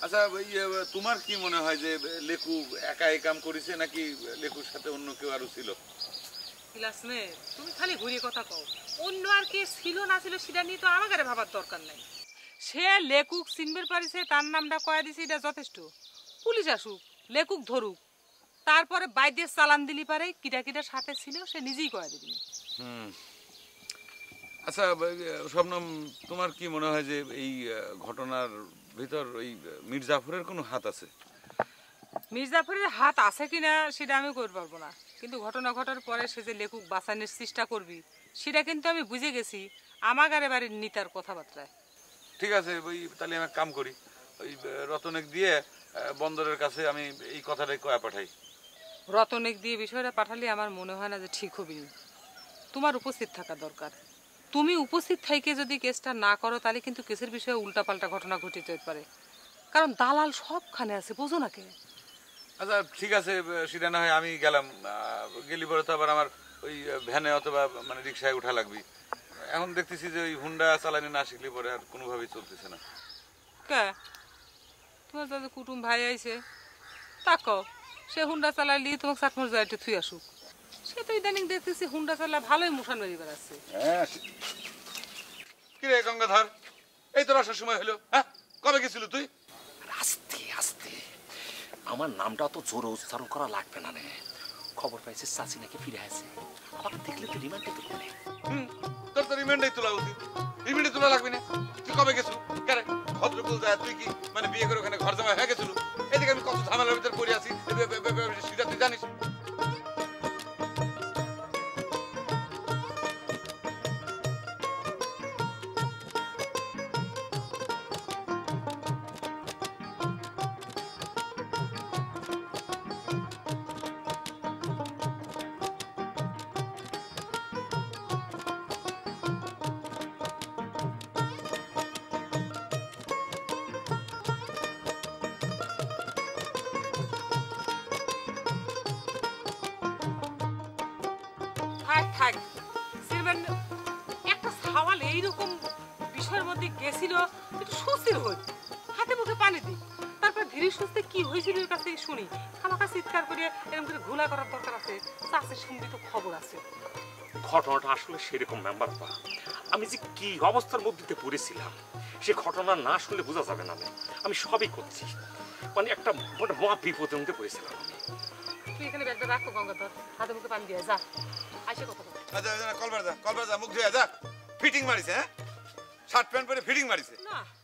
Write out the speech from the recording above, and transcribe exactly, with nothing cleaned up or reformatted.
আচ্ছা তোমার কি মনে হয় যে লেকু একা এই কাম করেছে নাকি লেকুর সাথে অন্য কেউ আরো ছিল? ক্লাসমেট তুমি খালি ঘুরিয়ে কথা কও, অন্য আর কে ছিল না ছিল সেটা নিয়ে তো আমাকে ভাবার দরকার নাই। সে লেকুক চিনবার পারিছে, তার নামটা কয়া দিছে, এটা যথেষ্ট। পুলিশ আসুক, লেকুক ধরুক, তারপরে বাইরে চালান দিলি পারে কিটা কিটা সাথে ছিল সে নিজেই কয়া দিবি। হুম আচ্ছা শবনম, তোমার কি মনে হয় যে এই ঘটনার ভিতর ওই মির্জাফরের কোনো হাত আছে? মির্জাফরের হাত আছে কিনা সেটা আমি করতে পারবো না, কিন্তু ঘটনা ঘটার পরে সে যে লেকুক বাঁচানোর চেষ্টা করবি সেটা কিন্তু আমি বুঝে গেছি আমার বাড়ির নিতার কথাবার্তায়। ঠিক আছে, ওই তাহলে আমি এক কাম করি, ওই রতনেক দিয়ে বন্দরের কাছে আমি এই কথাটাই কয়া পাঠাই। রতনেক দিয়ে বিষয়টা পাঠালে আমার মনে হয় না যে ঠিক হবে। তোমার উপস্থিত থাকা দরকার। তুমি উপস্থিত থেকে যদি কেসটা না করো তাহলে কিন্তু কেসের বিষয়ে উল্টাপাল্টা ঘটনা ঘটে যেতে পারে, কারণ দালাল সবখানে আছে, বোঝো না কে? আচ্ছা ঠিক আছে, সেটা না হয় আমি গেলাম, গেলি পরে তো আবার আমার ওই ভ্যানে অথবা মানে রিক্সায় উঠা লাগবে। এখন দেখতেছি যে ওই হুন্ডা চালানি না শিখলে পরে আর কোনোভাবেই চলতেছে না। কে? তোমার দাদা কুটুম ভাই আইছে, তাকো সে হুন্ডা চালাইলি তোমাকে চাটমোর যাইতে থুই আসুক। সে তো ইদানিং দেখতেছি হুন্ডা চালা ভালোই মোশন মেরি বেড়াচ্ছে। কি রে গঙ্গাধর, এই তোর আসার সময় হলো? হ্যাঁ, কবে গেছিল তুই? আস্তে আস্তে, আমার নামটা তো জোরে উচ্চারণ করা লাগবে না রে। খবর পাইছে চাচি নাকি ফিরে আসে, আমাকে দেখলে তো রিমান্ডে তো করবে। হুম, তোর তো রিমান্ডেই তোলা উচিত। রিমান্ডে তোলা লাগবে না? তুই কবে গেছিস? কেন ভদ্রকুল যায়, তুই কি মানে বিয়ে করে ওখানে ঘর জামাই হয়ে গেছিল? এদিকে আমি কত ঝামেলার ভিতরে পড়ে আছি, সেটা তুই জানিস? একটা সওয়াল এইরকম বিষয়ের মধ্যে গেছিল, একটু সুস্থির হই, হাতে মুখে পানি দিই, তারপর ধীরে সুস্থে কি হয়েছিল ওর কাছ থেকে শুনি। আমাকে চিৎকার করে এরকম করে ঘোলা করার দরকার আছে, চাষের সঙ্গে তো খবর আছে। ঘটনাটা আসলে সেরকম মেম্বার পা, আমি যে কি অবস্থার মধ্যে পড়েছিলাম সে ঘটনা না শুনলে বোঝা যাবে না। আমি সবই করছি, মানে একটা মহা বিপদের মধ্যে পড়েছিলাম আমি। তুই এখানে ব্যাগটা রাখো গঙ্গাধর, হাতে মুখে পানি দিয়ে যা, আইসে কথা বল। কলবার যা, কলবার যা, মুখ ধুয়ে যা। ফিটিং মারিছে, হ্যাঁ, শার্ট প্যান্ট পরে ফিটিং মারিছে। না